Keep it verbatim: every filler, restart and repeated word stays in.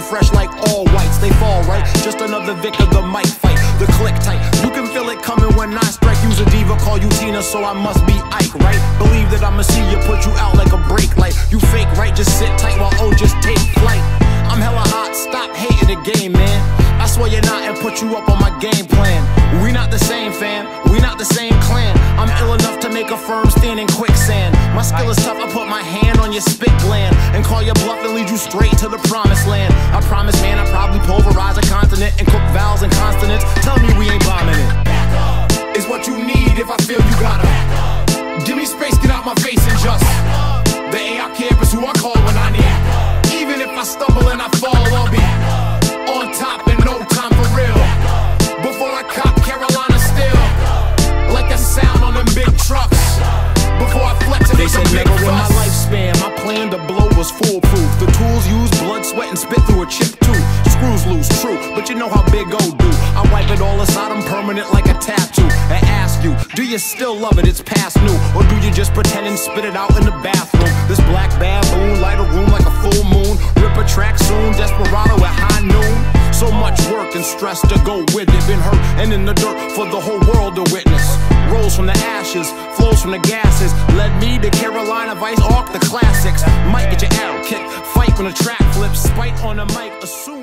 fresh like all whites. They fall right, just another Vic of the mic fight. The click tight, you can feel it coming when I strike. Use a diva, call you Tina, so I must be Ike, right? Believe that I'ma see you, put you out like a brake light. You fake right, just sit tight while O just take flight. I'm hella hot, stop hating the game, man. I swear you're not and put you up on my game plan. We not the same, fam, we not the same clan. I'm ill enough to make a firm stand in quicksand. My skill is tough, I put my hand on your spit gland and call your bluff and lead you straight to the promised land. I promise, man, I probably pulverize a continent and cook vowels and consonants. Tell me we ain't bombing it. Is what you need if I feel you gotta. Give me space, get out my face and just. The A I campus who I call when I need. Even if I stumble and I fall, I'll be on top in no time for real. Before I cop Carolina still, like a sound on them big trucks. Before I flex and they said big never in my fuss. lifespan my plan to blow was foolproof. The tools used, blood, sweat, and spit through a chip too. Screws loose, true, but you know how big O do. I wipe it all aside, I'm permanent like a tattoo. I ask you, do you still love it? It's past new, or do you just pretend and spit it out in the bathroom? This black baboon light a room like a full moon. Rip a track soon, desperado at high noon. So much work and stress to go with it. Been hurt and in the dirt for the whole world to witness. Rolls from the ashes, flows from the gases. Led me to Carolina Vice Arc, the classics. Might get your arrow kicked, fight when the track flips. Spite on the mic, assume